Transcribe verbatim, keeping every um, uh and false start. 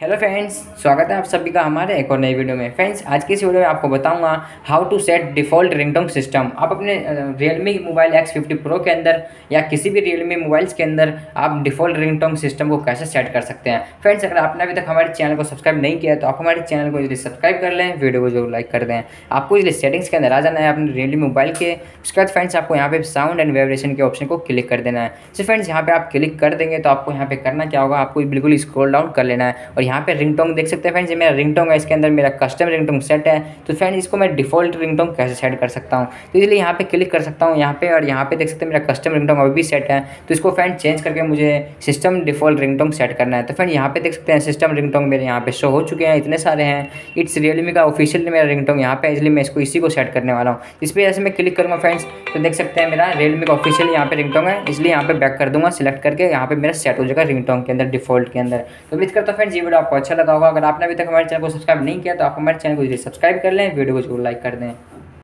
Hello friends, स्वागत है आप सभी का हमारे एक और नई वीडियो में। फ्रेंड्स, आज की इस वीडियो में आपको बताऊंगा how to set default ringtone system. आप अपने Realme mobile X fifty pro के अंदर या किसी भी रियलमी मोबाइल्स के अंदर आप डिफ़ॉल्ट रिंगटोन सिस्टम को कैसे सेट कर सकते हैं। फ्रेंड्स, अगर आपने अभी तक हमारे चैनल को सब्सक्राइब नहीं किया तो आप हमारे चैनल को इसलिए सब्सक्राइब कर लें, वीडियो को जरूर लाइक कर दें। आपको इसलिए सेटिंग्स के अंदर आ जाना है अपने रियलमी मोबाइल के। उसके बाद फ्रेंड्स आपको यहाँ पे साउंड एंड वाइब्रेशन के ऑप्शन को क्लिक कर देना है। तो फ्रेंड्स, यहाँ पे आप क्लिक कर देंगे तो आपको यहाँ पे करना क्या होगा, आपको बिल्कुल स्क्रॉल डाउन कर लेना है और यहाँ पे रिंगटोन देख सकते हैं। फ्रेंड्स, ये मेरा रिंगटोन है, इसके अंदर मेरा कस्टम रिंगटोन सेट है। तो फ्रेंड्स, इसको मैं डिफ़ॉल्ट रिंगटोन कैसे सेट कर सकता हूँ, तो इसलिए यहाँ पे क्लिक कर सकता हूँ यहाँ पे, और यहाँ पे देख सकते हैं मेरा कस्टम रिंगटोन अभी भी सेट है। तो इसको फ्रेंड चेंज करके मुझे सिस्टम डिफ़ॉल्ट रिंगटोन सेट करना है। तो फ्रेंड, यहाँ पे देख सकते हैं सिस्टम रिंगटोन मेरे यहाँ पे शो हो चुके हैं, इतने सारे हैं। इट्स रियलमी का ऑफिशियल मेरा रिंगटोन यहाँ पे, इसलिए मैं इसको इसी को सेट करने वाला हूँ। इस पर जैसे मैं क्लिक करूँगा फ्रेंड्स, तो देख सकते हैं मेरा रियलमी का ऑफिशियल यहाँ पे रिंगटोन है, इसलिए यहाँ पे बैक कर दूंगा, सिलेक्ट करके यहाँ पे मेरा सेट हो जाएगा रिंगटोन के अंदर, डिफ़ॉल्ट के अंदर। तो उम्मीद करता हूँ फ्रेंड्स ये वीडियो आपको अच्छा लगा होगा। अगर आपने अभी तक हमारे चैनल को सब्सक्राइब नहीं किया तो आप हमारे चैनल को सब्सक्राइब कर लें, वीडियो को जरूर लाइक कर दें।